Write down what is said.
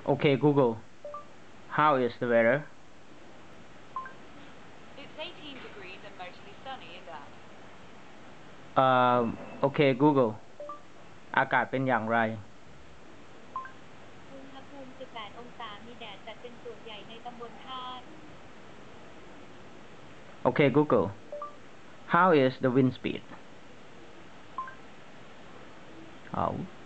Okay, Google. How is the weather? It's 18 degrees and mostly sunny in Dallas. Okay, Google. อากาศเป็นอย่างไรอุณหภูมิ 18 องศา มีแดดจัดเป็นส่วนใหญ่ในตำบลธาตุ Okay, Google. How is the wind speed? Oh.